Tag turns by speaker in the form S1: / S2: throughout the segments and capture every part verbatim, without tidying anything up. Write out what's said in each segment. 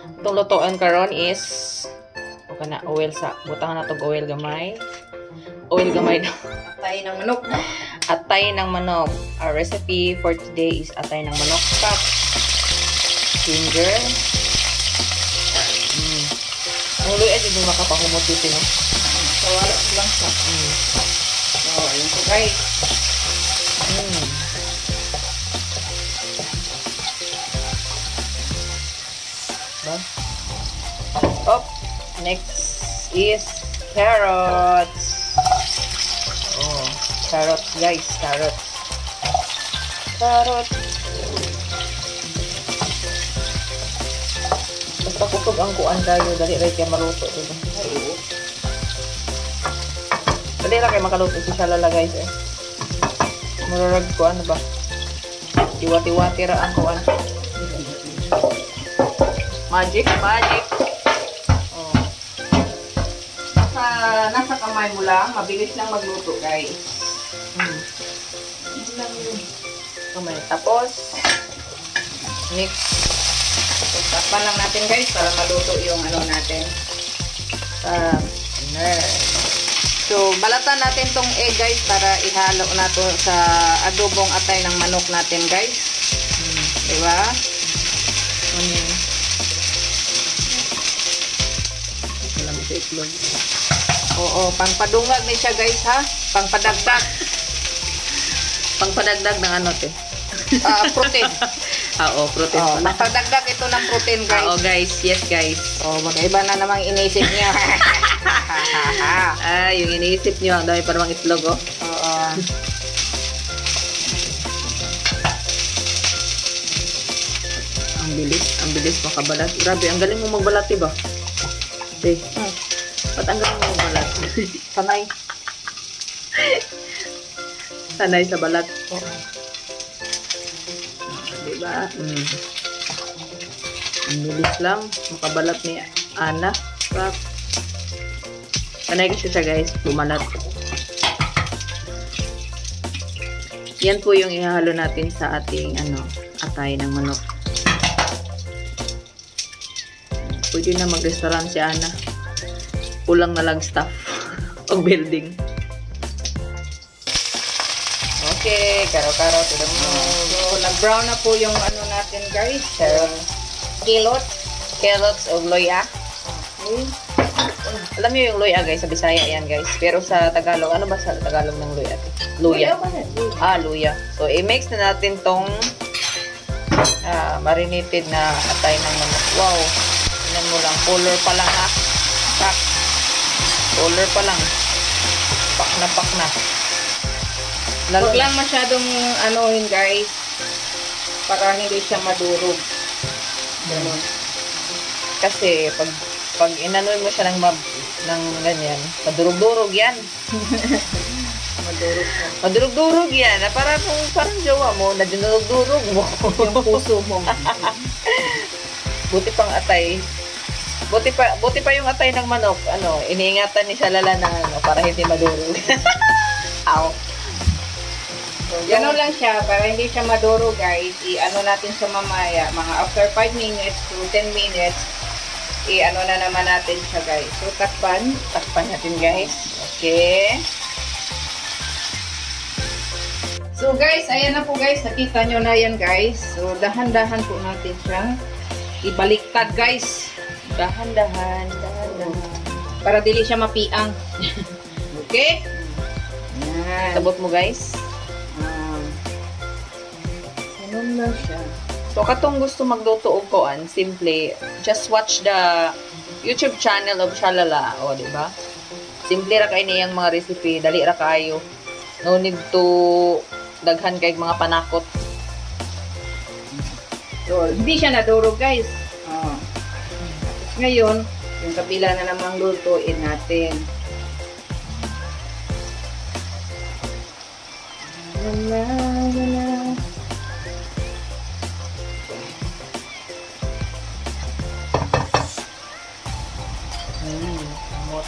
S1: Itong lutoan karon is okay na oil sa butangan na to oil gamay. Oil gamay daw.
S2: Atay ng manok.
S1: Atay ng manok. Our recipe for today is atay ng manok. Stop. Ginger. Mm. Ang luya din mo makapahumot dito, no?
S2: Kawala lang sa.
S1: Mm.
S2: So, ayun po guys.
S1: Mm. Ba? Oh, next is carrots. Oh, carrots guys, carrots. Carrots. Basta kusog ang kuan kayo, dali rin kaya maluto, diba?
S2: Oo.
S1: Dali lang kayo makaluto si Shalala guys eh. Mararag ko ano ba? Tiwa-tiwati ra ang kuan. Magic, magic.
S2: Oh. Nasa, nasa kamay mo lang, mabilis lang magluto guys.
S1: Hmm.
S2: Ano lang yun?
S1: Kamay. Tapos, mix.
S2: So, takpan lang natin guys para maluto yung ano natin.
S1: Uh,
S2: So, balatan natin tong egg guys para ihalo na to sa adobong atay ng manok natin guys.
S1: hmm.
S2: Diba?
S1: Ano yun? Alam mo sa itlog.
S2: Oo, pangpadungag na siya guys ha. Pangpadagdag.
S1: Pangpadagdag ng ano te?
S2: Ah, protein.
S1: Ah, oh, protein
S2: Oh,
S1: pala.
S2: pangpadagdag ito ng protein guys.
S1: Ah, oh, guys. Yes, guys.
S2: Oh, magkaiba na namang inisip niya.
S1: Ah, yung iniisip nyo, ang dami pa namang itlog, oh.
S2: Oo.
S1: Ang bilis, ang bilis makabalat. Grabe, ang galing mong magbalat, diba? Eh,
S2: Hmm.
S1: ba't ang galing mong magbalat?
S2: Sanay.
S1: Sanay sa balat.
S2: Oo.
S1: Diba? Mm. Ang bilis lang, makabalat ni Ana. Stop. Sanay kasi siya guys, bumalat. Yan po yung ihahalo natin sa ating ano, atay ng manok. Pwede na mag-restaurant si Ana. Kulang na lang staff. Ang building.
S2: Okay, karo-karo to the moon. So, nag-brown na po yung ano natin guys. Carrots. Kilot.
S1: Carrots o loya.
S2: Okay.
S1: Alam niyo yung loya guys, sa Bisaya yan guys. Pero sa Tagalog, ano ba sa Tagalog ng loya? Luya. Ah, luya. So, i-mix na natin tong ah, marinated na atay ng manok. Wow. Tingnan mo lang. Color pa lang ha. Pak. Color pa lang. Pak na pak na. Lalo
S2: Huwag lang masyadong anuhin guys. Para hindi siya madurog. Ganun.
S1: kasi pag pag inanon mo siya ng mab, ng ganyan, madurog-durog yan.
S2: Madurog siya.
S1: Madurog-durog yan. Na para kung parang jowa mo, na dinurog-durog mo.
S2: Yung puso mo.
S1: Buti pang atay. Buti pa, buti pa yung atay ng manok. Ano, iniingatan ni Shalala na ano, para hindi madurog. Ow.
S2: So, gano'n lang siya. Para hindi siya madurog guys. I-ano natin sa mamaya. Mga after five minutes to ten minutes. I-ano na naman natin siya guys. So, takpan.
S1: Takpan natin guys. Okay.
S2: So guys, ayan na po guys. Nakita nyo na yan guys. So, dahan-dahan po natin siya. Ibaliktad guys.
S1: Dahan-dahan, dahan-dahan.
S2: Para dili siya mapiang. Okay? Yan.
S1: Sabot mo guys.
S2: Ah. Ganun lang siya.
S1: So, katong gusto magluto og kuan, simple, just watch the YouTube channel of Shalala. O, di ba? Simple ra kay niyang mga recipe. Dali ra kayo. No need to daghan kay mga panakot.
S2: So, hindi siya nadurog guys. Ah. Tapos ngayon, yung kapila na namang lutuin natin. La, la, la.
S1: Hmm, mot.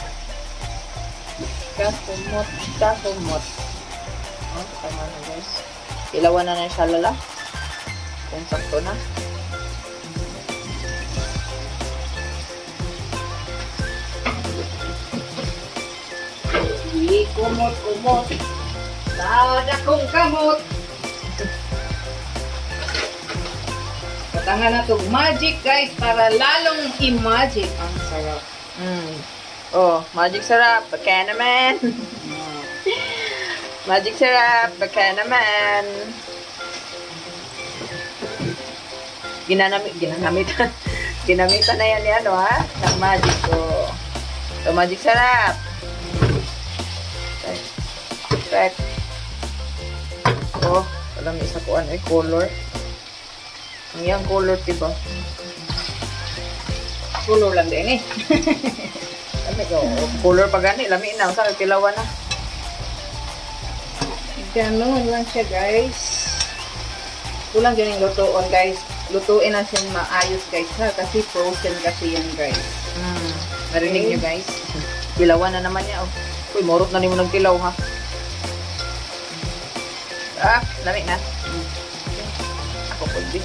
S1: Kasumot, kasumot. Oh, tama na guys. Ilawan na na siya lala. Kung sakto na.
S2: Kumot, kumot. Sada kong kamot. Patangan na to magic guys para lalong i-magic. Ang sarap.
S1: Mm. Oh, magic sarap. Baka naman. Magic sarap. Baka naman. Ginanamit, ginanamit. Ginamitan na yan yan, no, ha? Ng magic ko. So, magic sarap. Check. Check. Oh, alam isa ko ano, eh, color. Ang yung color, diba?
S2: Color lang din eh.
S1: Lami ko. Color pa gani. Lami na. Sa tilawan na.
S2: Ganon lang siya guys. Kulang din yung lutuon guys. Lutuin na siya maayos guys ha. Kasi frozen kasi yan guys.
S1: Hmm. Narinig okay. Nyo guys. Tilawan na naman niya. Oh. Uy, morot na ni mo ng tilaw ha. Ah, lami na. Hmm. Ako po di.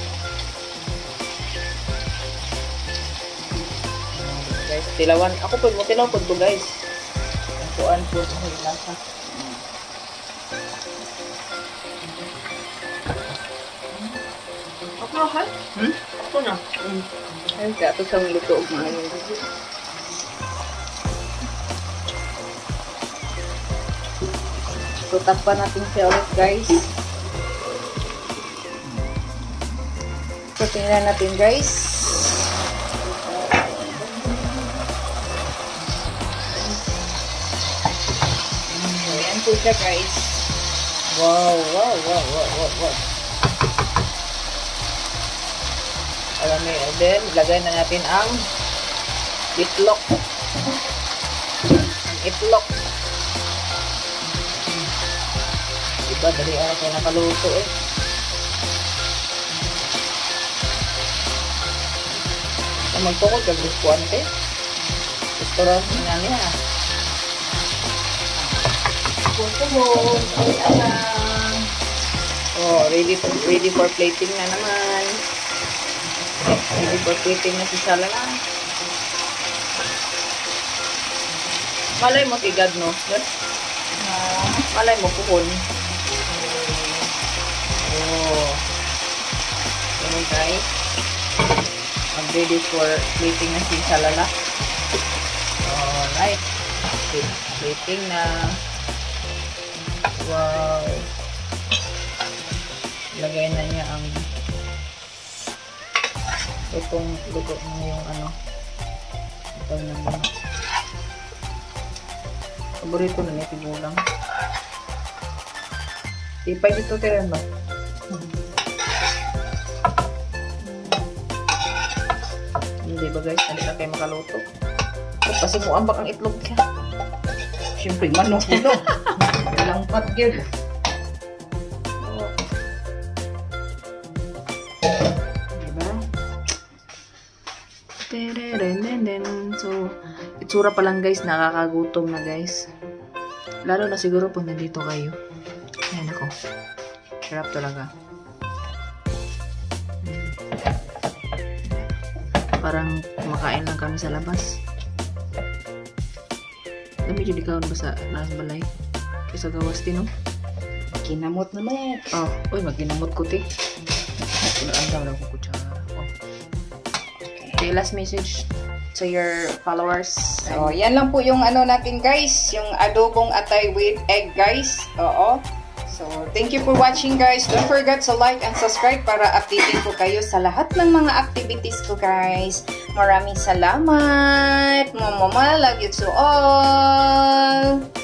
S1: Guys, tilawan. Ako po mo tilaw po to guys. Ang kuan po sa lasa.
S2: Ako ha?
S1: Hmm? Ako na.
S2: Hmm. Ay, kaya ito siyang luto og mga yun. So, takpan natin siya ulit guys. So, tingnan natin guys. So, yan po siya guys.
S1: Wow, wow, wow, wow, wow, wow. Alam mo yun. Then, lagay na natin ang itlog. Ang itlog. Diba, dali ako kayo nakaluto eh. So, magtukod ka biskuante. Restaurant nga niya.
S2: Kukuhon.
S1: Oh, ready for, ready for plating na naman. Ready for plating na si Sala na. Malay mo tigad, no? Malay mo kuhon. Oh. Ano guys? I'm ready for plating na si Salala. Alright. Plating na. Wow. Lagay na niya ang itong luto na yung ano. Ito na mga. Paborito na niya tigulang. Ipay dito tira ba? Hindi ba guys? Hindi na kayo makaluto. Kasi mo ambak ang itlog ka.
S2: Siyempre manok ito. Langpat yun.
S1: Diba? So, itsura pa lang guys, nakakagutom na guys. Lalo na siguro pag nandito kayo. Ayan ako. Sarap talaga. Parang kumakain lang kami sa labas. Medyo di kaon ba sa nasa balay? Kisa gawas din, no?
S2: Kinamot naman.
S1: Oh, uy, magkinamot ko, te. Pulaan daw lang ko kutsara. Oh. Okay, last message to your followers.
S2: So, yan lang po yung ano natin, guys. Yung adobong atay with egg, guys. Oo. So, thank you for watching, guys. Don't forget to like and subscribe para updated po kayo sa lahat ng mga activities ko, guys. Maraming salamat. Mama, love you to all.